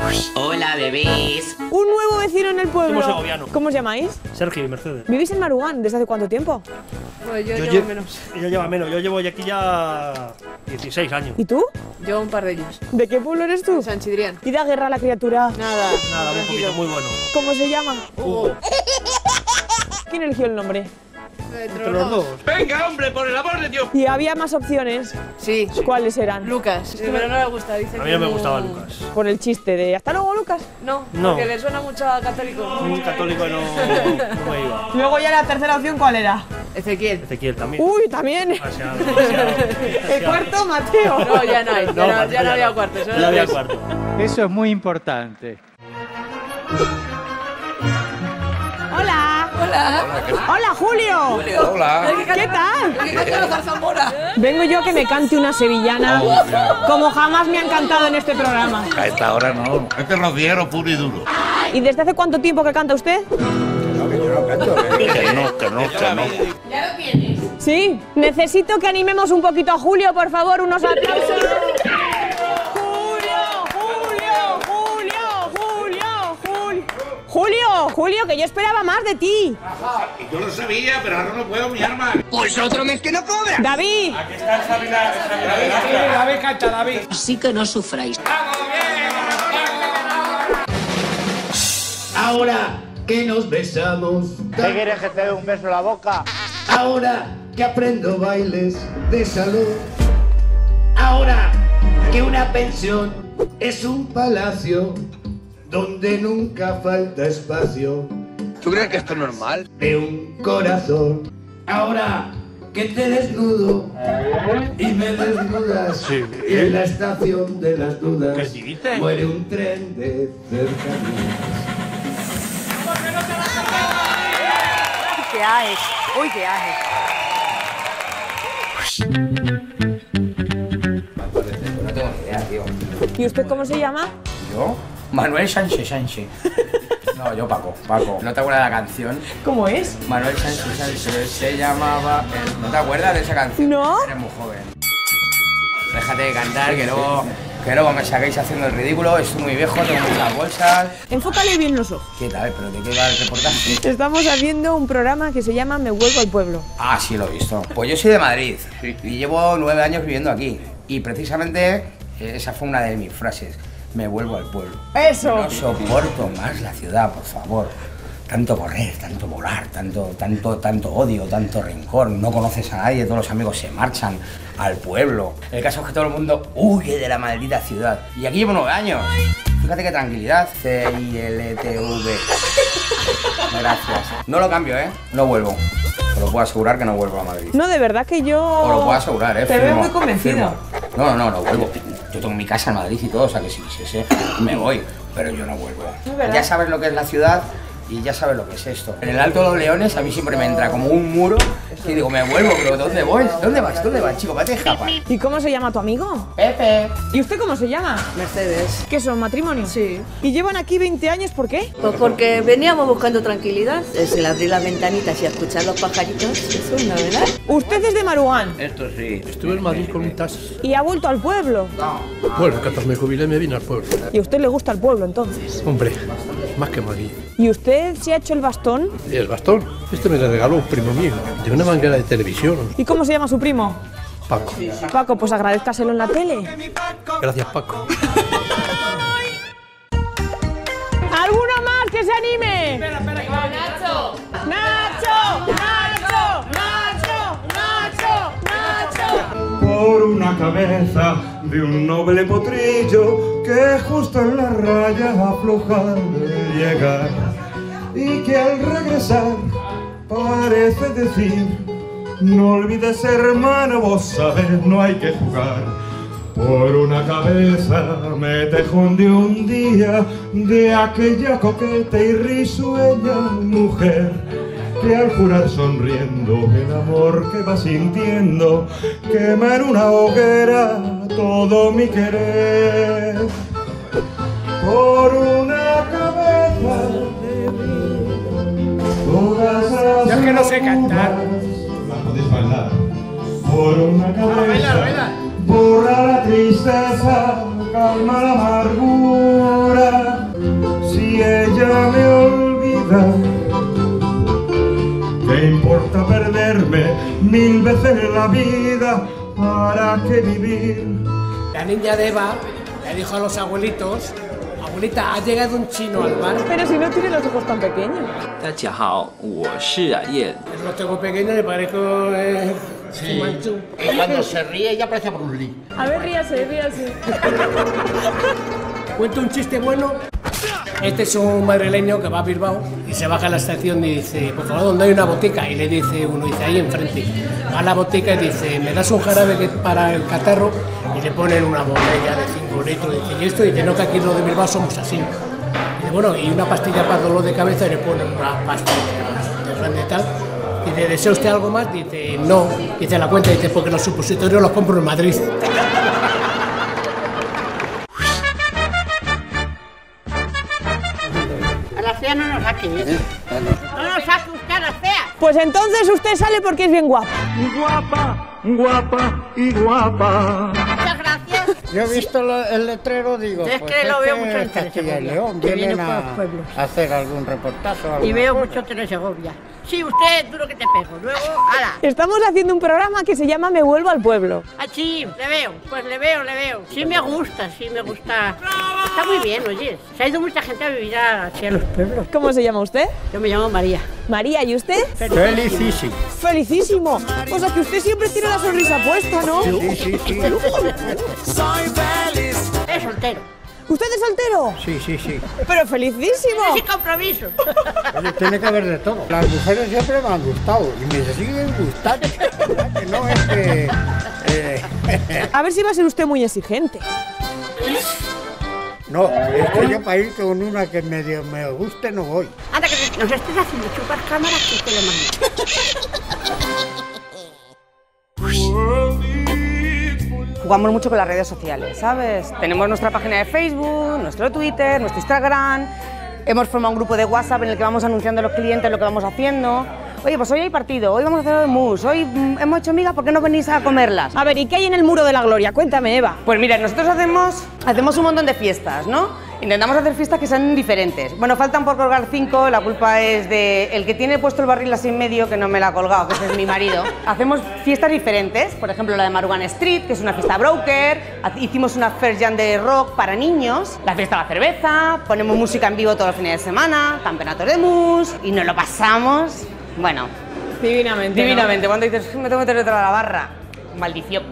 Hola, bebés.
Un nuevo vecino en el pueblo.
Somos segovianos.
¿Cómo os llamáis?
Sergio y Mercedes.
¿Vivís en Marugán? ¿Desde hace cuánto tiempo?
Pues yo,
Yo
llevo
lle-
menos.
Ella lleva menos. Yo llevo aquí ya dieciséis años.
¿Y tú?
Yo un par de ellos.
¿De qué pueblo eres tú?
San Chidrián.
¿Y da guerra a la criatura?
Nada.
Nada, un poquito muy bueno.
¿Cómo se llama?
Hugo.
¿Quién eligió el nombre?
Entre los dos.
Venga, hombre, por el amor de Dios.
¿Y había más opciones?
Sí.
¿Cuáles eran?
Lucas. Sí, pero no le gusta. Dice
A mí
que
no me gustaba Lucas.
Por el chiste de hasta luego, Lucas.
No,
No.
porque le suena mucho a católico.
Muy católico y no, no me iba.
Luego ya la tercera opción, ¿cuál era?
Ezequiel.
Ezequiel también.
Uy, también.
Demasiado, demasiado,
El
demasiado.
cuarto, Mateo.
No, ya no hay. Ya no,
Mateo,
ya no había cuarto. solo
Ya había
tres.
cuarto.
Eso es muy importante.
Hola. Hola. Hola, Julio.
Hola.
¿Qué tal?
¿Qué canta la zarzamora?
Vengo yo a que me cante una sevillana como jamás me han cantado en este programa.
A esta hora no. Este es rociero puro y duro.
¿Y desde hace cuánto tiempo que canta usted?
No, que yo no canto. Que no, que no, que no.
¿Ya lo tienes?
Sí. Necesito que animemos un poquito a Julio, por favor, unos aplausos. Julio, Julio, Julio, Julio, Julio. Julio, Julio, que yo esperaba más de ti.
Y yo lo sabía, pero ahora no puedo, mi arma.
Pues otro mes que no cobra.
David.
Aquí está el David. David, David, canta, David.
Así que no sufráis.
Ahora que nos besamos,
¿Qué quieres que te dé un beso en la boca?
ahora que aprendo bailes de salud, ahora que una pensión es un palacio donde nunca falta espacio
¿Tú crees que esto es normal?
de un corazón, ahora que te desnudo y me desnudas y en la estación de las dudas
¿Qué dices?
muere un tren de cercanías.
¿Qué hay? Uy, ¿qué hay?
No tengo ni idea, tío.
¿Y usted cómo se llama?
¿Yo? Manuel Sánchez Sánchez. No, yo Paco, Paco. ¿No te acuerdas de la canción?
¿Cómo es?
Manuel Sánchez Sánchez se llamaba... el- ¿No te acuerdas de esa canción?
No.
Eres muy joven. Déjate de cantar, que luego, que luego me saquéis haciendo el ridículo. Estoy muy viejo, tengo muchas bolsas.
Enfócale bien los ojos.
¿Qué tal? ¿Pero de qué va el reportaje?
Estamos haciendo un programa que se llama Me vuelvo al pueblo.
Ah, sí, lo he visto. Pues yo soy de Madrid y llevo nueve años viviendo aquí. Y precisamente eh, esa fue una de mis frases. Me vuelvo al pueblo.
¡Eso!
No soporto más la ciudad, por favor. Tanto correr, tanto volar, tanto, tanto, tanto odio, tanto rencor. No conoces a nadie, todos los amigos se marchan al pueblo. El caso es que todo el mundo huye de la maldita ciudad. Y aquí llevo nueve años. Fíjate qué tranquilidad. C I L T V. Gracias. No lo cambio, ¿eh? No vuelvo. Os lo puedo asegurar que no vuelvo a Madrid.
No, de verdad que yo...
Os lo puedo asegurar, ¿eh?
Te veo
Firmo,
muy convencido.
firmo. No, no, no, no vuelvo. Yo tengo mi casa en Madrid y todo, o sea que sí, sí, sí, me voy, pero yo no vuelvo.
Es verdad.
Ya sabes lo que es la ciudad y ya sabes lo que es esto. En el Alto de los Leones a mí siempre me entra como un muro y digo, me vuelvo, pero ¿dónde voy? ¿Dónde vas? ¿Dónde vas, chico? Vete a escapar.
¿Y cómo se llama tu amigo?
Pepe.
¿Y usted cómo se llama?
Mercedes.
¿Qué son, matrimonio?
Sí.
¿Y llevan aquí veinte años? ¿Por qué?
Pues porque veníamos buscando tranquilidad. Es el abrir las ventanitas y escuchar los pajaritos. Es una, ¿verdad?
Usted es de Marugán
Esto sí.
Estuve en Madrid con un taxi.
y ha vuelto al pueblo.
Bueno, cuando me jubilé me vine al pueblo.
¿Y a usted le gusta el pueblo, entonces?
Hombre, más que Madrid.
¿Y usted se ha hecho el bastón?
¿Y el bastón? Este me lo regaló un primo mío, de una manguera de televisión.
¿Y cómo se llama su primo?
Paco.
Paco, pues agradezcaselo en la tele.
Gracias, Paco.
¿Alguno más que se anime?
Espera, espera, que va Nacho.
¡Nacho! ¡Nacho! ¡Nacho! ¡Nacho! ¡Nacho!
Por una cabeza de un noble potrillo que justo en la raya afloja de llegar y que al regresar parece decir: no olvides, hermano, vos sabés, no hay que jugar. Por una cabeza me tejón de un día de aquella coqueta y risueña mujer que al jurar sonriendo el amor que va sintiendo quema en una hoguera todo mi querer. Por una cabeza todas las
Yo es que no sé cantar.
la podéis bailar. Por una cabeza
baila, baila.
borra la tristeza, calma la amargura para me olvidar. ¿Qué importa perderme mil veces la vida? ¿Para qué vivir?
La niña de Eva le dijo a los abuelitos: abuelita, ha llegado un chino al bar.
Pero si no tiene los ojos tan pequeños.
No tengo pequeño, le parezco eh,
Sí.
Manchú.
Y cuando se ríe ya parece Bruce Lee.
A ver, ríase, ríase.
Cuento un chiste bueno. Este es un madrileño que va a Bilbao y se baja a la estación y dice: por favor, ¿dónde hay una botica? Y le dice uno, dice, ahí enfrente. Va a la botica y dice: ¿me das un jarabe que- para el catarro? Y le ponen una botella de cinco litros. Dice: ¿y esto? Y dice: no, que aquí los de Bilbao somos así. Y dice: bueno, y una pastilla para dolor de cabeza, y le ponen una pastilla de grande y tal. Dice: ¿desea usted algo más? Dice: no. Dice la cuenta, dice: porque los supositorios los compro en Madrid.
A la fea no nos saque, ¿eh? No nos saque usted a la fea.
Pues entonces usted sale porque es bien guapa.
Guapa, guapa y guapa.
Muchas gracias.
Yo he visto lo- el letrero, digo,
Es
pues
que lo veo
que
mucho en
es Castilla y
Telesegovia,
León,
que
vienen
viene por
a,
los pueblos.
a hacer algún reportaje o
Y
alguna
veo
cosa.
mucho Telesegovia. Sí, usted, duro que te pego. Luego, ala.
Estamos haciendo un programa que se llama Me vuelvo al pueblo.
Ah, sí, le veo, pues le veo, le veo. Sí me gusta, sí me gusta. Está muy bien, oye. Se ha ido mucha gente a vivir así a los pueblos.
¿Cómo se llama usted?
Yo me llamo María.
María, ¿y usted?
Felicísimo.
Felicísimo. O sea que usted siempre tiene la sonrisa puesta, ¿no?
Sí, sí, sí.
Soy feliz.
Es soltero.
¿Usted es soltero?
Sí, sí, sí.
Pero felicísimo.
Sin compromiso.
Oye, tiene que haber de todo. Las mujeres siempre me han gustado y me siguen gustando. Que no es que... eh,
A ver si va a ser usted muy exigente.
no, es que yo para ir con una que medio me guste no voy.
Anda, que nos estés haciendo chupar cámaras y te lo
Jugamos mucho con las redes sociales, ¿sabes? Tenemos nuestra página de Facebook, nuestro Twitter, nuestro Instagram. Hemos formado un grupo de WhatsApp en el que vamos anunciando a los clientes lo que vamos haciendo. Oye, pues hoy hay partido, hoy vamos a hacer de mousse, hoy mm, hemos hecho migas, ¿por qué no venís a comerlas?
A ver, ¿y qué hay en el Muro de la Gloria? Cuéntame, Eva.
Pues mira, nosotros hacemos, hacemos un montón de fiestas, ¿no? Intentamos hacer fiestas que sean diferentes. Bueno, faltan por colgar cinco, la culpa es de el que tiene puesto el barril así en medio, que no me la ha colgado, que ese es mi marido. Hacemos fiestas diferentes, por ejemplo la de Marugan Street, que es una fiesta broker. Hicimos una first jam de rock para niños, la fiesta de la cerveza, ponemos música en vivo todos los fines de semana, campeonatos de mousse, y nos lo pasamos, bueno,
divinamente. ¿no?
divinamente. Cuando dices, me tengo que meter detrás de la barra, maldición.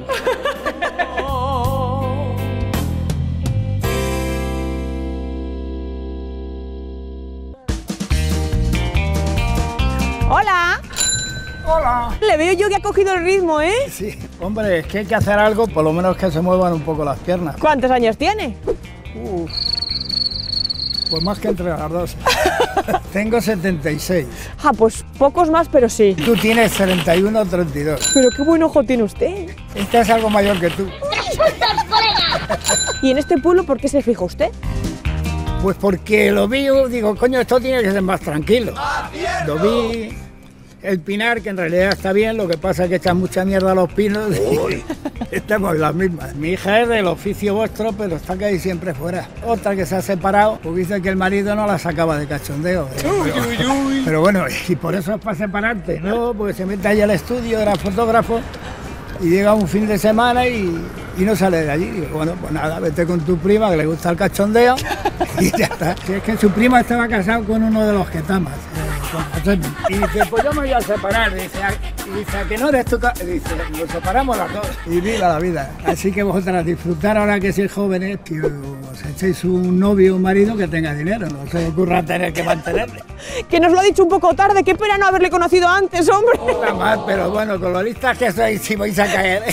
Hola.
Hola.
Le veo yo que ha cogido el ritmo, ¿eh?
Sí, hombre, es que hay que hacer algo, por lo menos que se muevan un poco las piernas.
¿Cuántos años tiene?
Uh, pues más que entre las dos. Tengo setenta y seis.
Ah, pues pocos más, pero sí.
Tú tienes treinta y uno o treinta y dos.
Pero qué buen ojo tiene usted.
Este es algo mayor que tú.
¿Y en este pueblo por qué se fija usted?
Pues porque lo vi, digo, coño, esto tiene que ser más tranquilo. Lo vi, el pinar, que en realidad está bien, lo que pasa es que echan mucha mierda a los pinos y estamos las mismas. Mi hija es del oficio vuestro, pero está casi siempre fuera. Otra que se ha separado, pues dice que el marido no la sacaba de cachondeo. Pero, pero bueno, y por eso es para separarte, ¿no? Porque se mete ahí al estudio, era fotógrafo, y llega un fin de semana y, y no sale de allí. Digo, bueno, pues nada, vete con tu prima que le gusta el cachondeo y ya está. Si es que su prima estaba casado con uno de los getamas. Y dice, pues yo me voy a separar. Dice, "¿A- y dice, ¿a que no eres tú? ca-?" Y dice, nos separamos las dos. Y viva la vida. Así que vosotras disfrutar ahora que sois jóvenes, que os echéis un novio o un marido que tenga dinero. No se os ocurra tener que mantenerle.
Que nos lo ha dicho un poco tarde, qué pena no haberle conocido antes, hombre.
Nada más, pero bueno, con lo listas que sois, si vais a caer.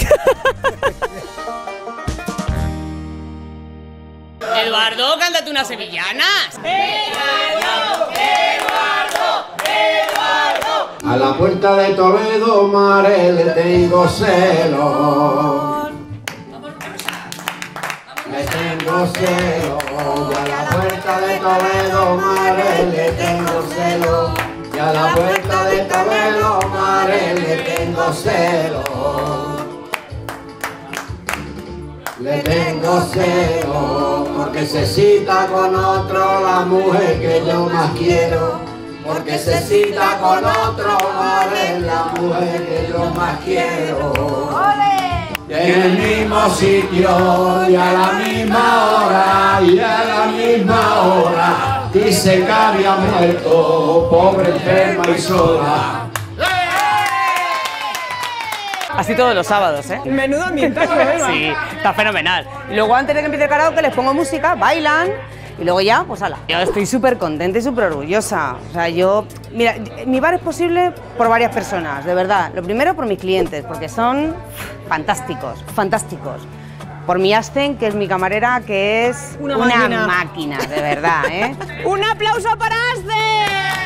Eduardo, cántate unas sevillanas.
Eduardo, Eduardo, Eduardo.
A la puerta de Toledo, mare, le tengo celo. Le tengo celo. Y a la puerta de Toledo, mare, le tengo celo. Y a la puerta de Toledo, mare, le tengo celo. le tengo celo, porque se cita con otro la mujer que yo más quiero, porque se cita con otro vale la mujer que yo más quiero. En el mismo sitio y a la misma hora y a la misma hora, dice que había muerto, pobre enferma y sola.
Así todos los sábados, ¿eh?
Menudo ambientazo, ¿eh?
Sí, está fenomenal. Y luego antes de que empiece el karaoke les pongo música, bailan y luego ya, pues ala. Yo estoy súper contenta y súper orgullosa. O sea, yo... Mira, mi bar es posible por varias personas, de verdad. Lo primero por mis clientes, porque son fantásticos, fantásticos. Por mi Ascen, que es mi camarera, que es
una,
una
máquina.
máquina, de verdad, ¿eh?
¡Un aplauso para Ascen!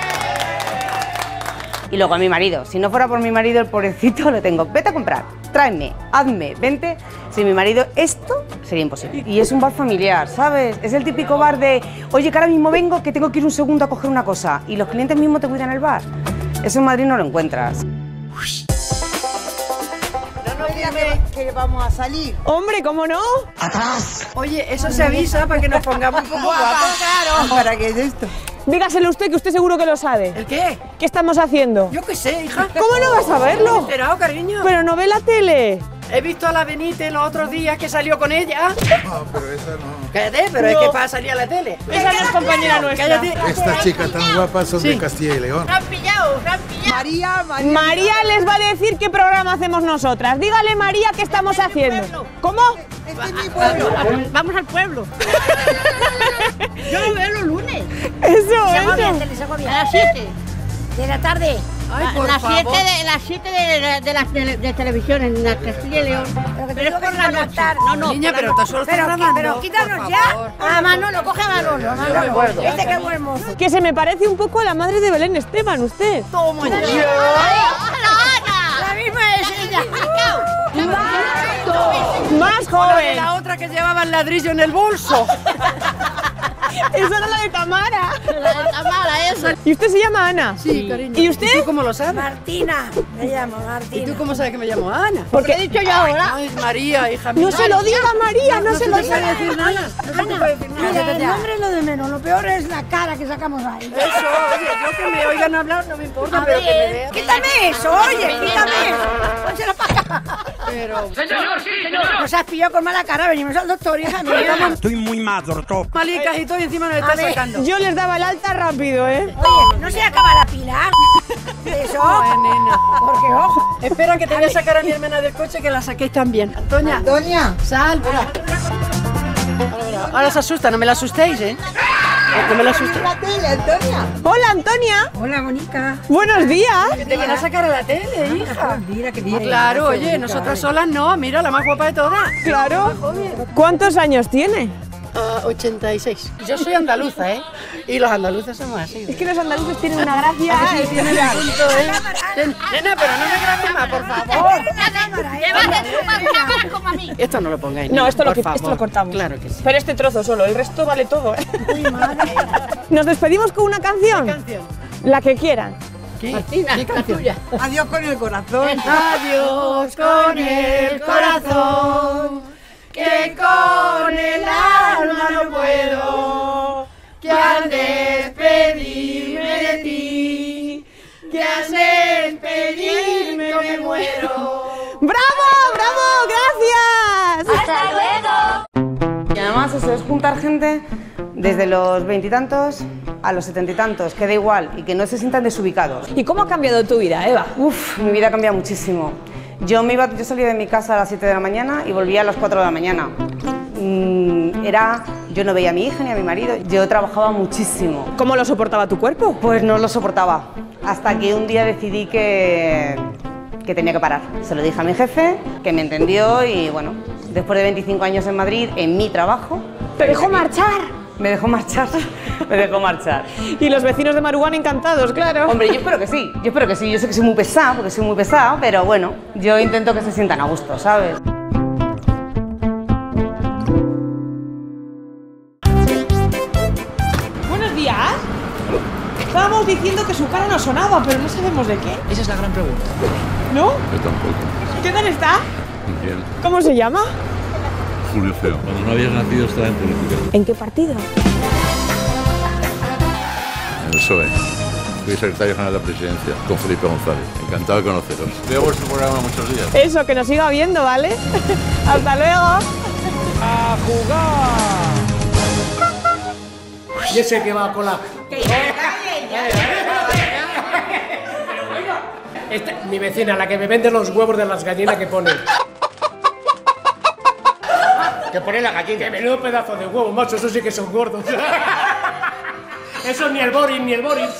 Y luego a mi marido. Si no fuera por mi marido, el pobrecito, lo tengo. Vete a comprar, tráeme, hazme, vente. Sin mi marido, esto sería imposible. Y es un bar familiar, ¿sabes? Es el típico bar de, oye, que ahora mismo vengo, que tengo que ir un segundo a coger una cosa. Y los clientes mismos te cuidan el bar. Eso en Madrid no lo encuentras.
No nos digas que vamos a salir.
Hombre, ¿cómo no?
¡Atrás!
Oye, eso se avisa para que nos pongamos un poco guapos.
Claro. ¿Para qué es esto?
Dígaselo usted, que usted seguro que lo sabe.
¿El qué?
¿Qué estamos haciendo?
Yo qué sé, hija.
¿Cómo no vas a verlo?
Me he enterado, cariño.
Pero no ve la tele.
He visto a la Benítez los otros días que salió con ella.
No, pero esa no.
Cállate, pero
No.
es que para salir a la tele.
Esa no es compañera nuestra.
Cállate.
Estas chicas tan guapas son
Sí.
de Castilla y León.
¡Se han pillado! ¡Se han pillado!
María, María.
María les va a decir qué programa hacemos nosotras. Dígale, María, qué estamos haciendo. ¿Cómo?
Este es mi pueblo.
Vamos al pueblo. Yo lo veo los lunes.
Eso,
Se hago bien,
eso.
te les hago bien. A las siete de la tarde.
Ay,
A
por
las
favor.
siete de las siete de, de, las de, de televisión en la Castilla y León. Pero es por la noche. No, no.
Niña,
por
pero
la
tú solo
noche.
estás grabando.
Pero quítanos ya. A Manolo, coge a Manolo. Manolo. Este que es buen mozo.
Que se me parece un poco a la madre de Belén Esteban, usted.
Toma ya.
La misma es ella.
Más
O la de
joven.
la otra que llevaba el ladrillo en el bolso.
Esa era la de Tamara.
La Tamara, esa.
¿Y usted se llama Ana?
Sí, cariño.
¿Y usted?
¿Y tú cómo lo sabes?
Martina. Me llamo
¿Y
Martina.
tú cómo sabes que me llamo Ana?
Porque he dicho yo ahora.
Ay, María, hija mía.
No se lo diga, María, no,
No
se
se
lo
te puede
diga.
decir nada. No se te puede decir nada.
Mira, el nombre es lo de menos. Lo peor es la cara que sacamos ahí.
Eso, oye, yo que me oigan hablar no me importa,
A
pero que me
ver,
vean.
quítame eso, oye, quítame eso. Pónselo para acá.
Pero...
Señor, sí, señor. Nos has pillado con mala cara, venimos al doctor, hija mía.
Estoy muy mal, doctor.
Malicas y todo y encima nos está
A ver,
sacando.
Yo les daba el alta rápido, ¿eh?
Oye, ¿no se acaba la pila? Eso.
Ay, nena.
Porque, ojo.
Espera que te voy a sacar a mi hermana del coche que la saquéis también. Antonia.
Antonia.
Sal, verá. Ahora, verá. Ahora se asusta, no me la asustéis, ¿eh? No me la asustéis.
La tele, Antonia.
Hola, Antonia.
Hola, bonita.
Buenos días.
Que te van a sacar a la tele, hija.
Mira que bien.
Claro, oye, nosotras solas no. Mira, la más guapa de todas.
Claro. ¿Cuántos años tiene?
Ah, ochenta y seis. Yo soy andaluza, ¿eh? Y los andaluces somos así.
Es que los andaluces tienen una gracia.
Ah, sí, tienen el punto, ¿eh? Ten- Nena, pero no me grabes más, por favor.
Llévate como a mí.
Esto no lo pongáis.
No, esto lo,
por
qui-
favor.
esto lo cortamos.
Claro que sí.
Pero este trozo solo, el resto vale todo, ¿eh? Nos despedimos con una canción.
¿Qué canción?
La que quieran.
¿Qué?
Martina,
¿Qué canción?
tuya.
Adiós con el corazón.
Adiós con el corazón, que con el alma no puedo, que al despedirme de ti, que al despedirme me muero.
¡Bravo, bravo! ¡Gracias!
¡Hasta luego! Y además eso es juntar gente desde los veintitantos a los setenta y tantos, que da igual y que no se sientan desubicados.
¿Y cómo ha cambiado tu vida, Eva?
Uf, mi vida ha cambiado muchísimo. Yo, me iba, yo salía de mi casa a las siete de la mañana y volvía a las cuatro de la mañana. Mm, era, yo no veía a mi hija ni a mi marido, yo trabajaba muchísimo.
¿Cómo lo soportaba tu cuerpo?
Pues no lo soportaba, hasta que un día decidí que, que tenía que parar. Se lo dije a mi jefe, que me entendió y bueno, después de veinticinco años en Madrid, en mi trabajo...
¡Te dejó marchar!
Me dejó marchar, me dejó marchar.
Y los vecinos de Maruán encantados, claro.
Hombre, yo espero que sí, yo espero que sí. Yo sé que soy muy pesada, porque soy muy pesada, pero bueno, yo intento que se sientan a gusto, ¿sabes?
Buenos días. Estábamos diciendo que su cara no sonaba, pero no sabemos de qué.
Esa es la gran pregunta.
¿No?
Yo tampoco.
¿Qué tal está?
Bien.
¿Cómo se llama?
Julio Feo. Cuando no habías nacido estaba en política.
¿En qué partido?
En el P S O E. Fui secretario general de la presidencia con Felipe González. Encantado de conoceros. Veo vuestro programa muchos días.
Eso, que nos siga viendo, ¿vale? Hasta luego.
¡A jugar! Y ese que va con la... Este, mi vecina, la que me vende los huevos de las gallinas que pone.
Que pone la gallina.
Que menudo pedazo de huevo, macho, eso sí que son gordos. Eso ni el Boris, ni el Boris.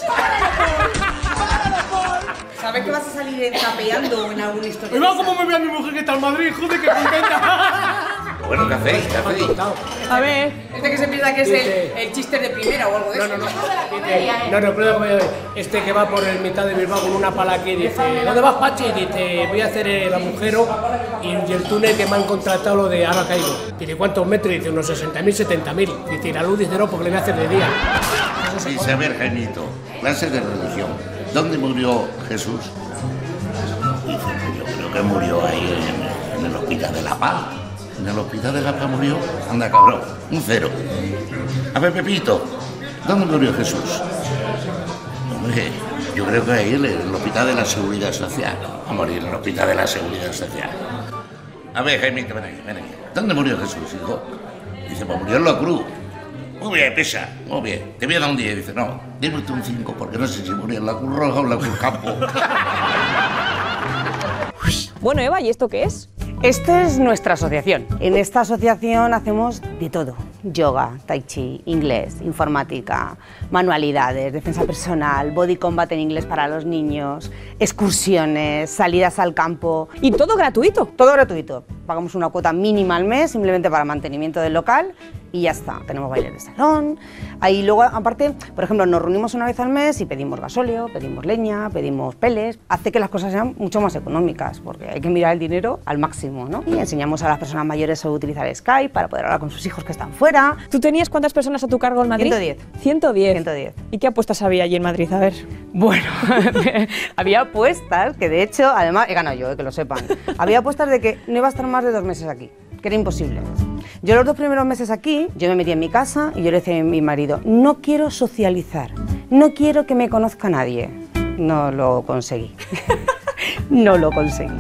¿Sabes que vas a salir tapeando en alguna historia?
Y va como me ve a mi mujer que está en Madrid, joder, que contenta.
Bueno, ¿qué hacéis? ¿Qué hacéis?
A ver.
Este que se piensa que es el, el chiste de primera o algo de
No,
eso.
no, no. No, no, pero este que va por el mitad de Bilbao con una pala aquí dice, ¿dónde vas, Pachi? Y dice, voy a hacer el agujero y el túnel que me han contratado lo de ahora caigo. Dice, ¿cuántos metros? Dice, unos sesenta mil, setenta mil. Dice, y la luz dice, no, porque le voy a hacer de día.
Sí, saber, Jaimito, clase de religión. ¿Dónde murió Jesús? Dice, yo creo que murió ahí en, en el Hospital de la Paz. En el Hospital de la Paz murió. Anda, cabrón, un cero. A ver, Pepito, ¿dónde murió Jesús? Hombre, yo creo que ahí en el Hospital de la Seguridad Social. Va a morir en el Hospital de la Seguridad Social. A ver, Jaimito, ven aquí, ven aquí. ¿Dónde murió Jesús, hijo? Dice, pues murió en la cruz. Muy bien, pesa, muy bien. Te voy a dar un diez. Dice, no, dime usted un cinco, porque no sé si murió en la Cruz Roja o en la Cruz Campo.
Bueno, Eva, ¿y esto qué es?
Esta es nuestra asociación. En esta asociación hacemos de todo. Yoga, tai chi, inglés, informática, manualidades, defensa personal, body combat en inglés para los niños, excursiones, salidas al campo.
¿Y todo gratuito?
Todo gratuito. Pagamos una cuota mínima al mes simplemente para mantenimiento del local y ya está. Tenemos bailes de salón. Ahí luego, aparte, por ejemplo, nos reunimos una vez al mes y pedimos gasóleo, pedimos leña, pedimos peles. Hace que las cosas sean mucho más económicas porque hay que mirar el dinero al máximo, ¿no? Y enseñamos a las personas mayores a utilizar Skype para poder hablar con sus hijos que están fuera.
¿Tú tenías cuántas personas a tu cargo en Madrid?
ciento diez.
ciento diez.
ciento diez.
¿Y qué apuestas había allí en Madrid? A ver.
Bueno, había apuestas que de hecho, además, he ganado yo, eh, que lo sepan. Había apuestas de que no iba a estar más de dos meses aquí, que era imposible. Yo los dos primeros meses aquí, yo me metí en mi casa y yo le decía a mi marido, no quiero socializar, no quiero que me conozca nadie. No lo conseguí. No lo conseguí.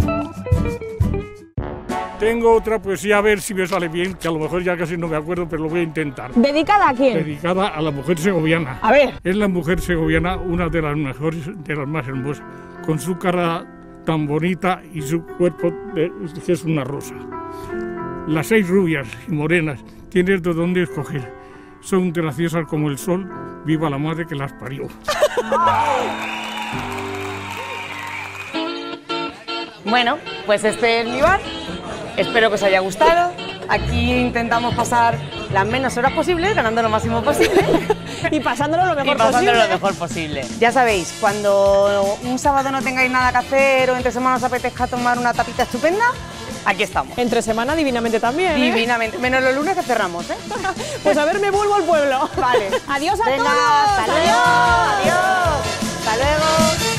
Tengo otra poesía, a ver si me sale bien, que a lo mejor ya casi no me acuerdo, pero lo voy a intentar.
¿Dedicada a quién?
Dedicada a la mujer segoviana.
A ver.
Es la mujer segoviana una de las mejores, de las más hermosas, con su cara tan bonita y su cuerpo de, que es una rosa. Las seis rubias y morenas, tienes de dónde escoger. Son graciosas como el sol, viva la madre que las parió.
Bueno, pues este es mi bar. Espero que os haya gustado. Aquí intentamos pasar las menos horas posibles, ganando lo máximo posible.
Y pasándolo lo mejor
y pasándolo
posible.
lo mejor posible. Ya sabéis, cuando un sábado no tengáis nada que hacer o entre semanas os apetezca tomar una tapita estupenda, aquí estamos.
Entre semana divinamente también, ¿eh?
Divinamente, menos los lunes que cerramos, ¿eh?
Pues a ver, me vuelvo al pueblo.
Vale.
Adiós a
Venga,
todos.
hasta luego. Adiós. Hasta luego.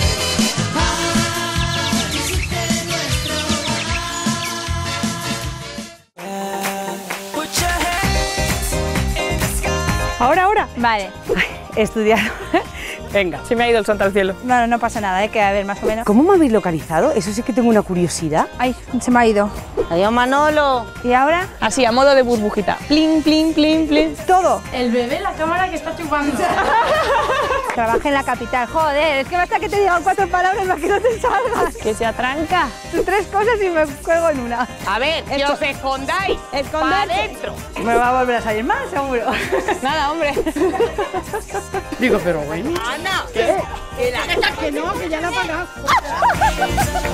Ahora, ahora.
Vale.
Estudiar. Venga.
Se me ha ido el santo al cielo.
No, no, no pasa nada, hay que a ver más o menos.
¿Cómo me habéis localizado? Eso sí que tengo una curiosidad.
Ay, se me ha ido.
Adiós, Manolo.
¿Y ahora?
Así, a modo de burbujita. Plin, plin, plin, plin.
Todo.
El bebé, la cámara que está chupando.
Trabaja en la capital. Joder, es que basta que te digan cuatro palabras para que no te salgas.
Que se atranca.
Tres cosas y me cuelgo en una.
A ver, que os escondáis.
Esconderte.
Adentro.
Me va a volver a salir más, seguro.
Nada, hombre.
Digo, pero bueno.
Ana.
¿Qué? Que, la... que no, que ya la he pagado.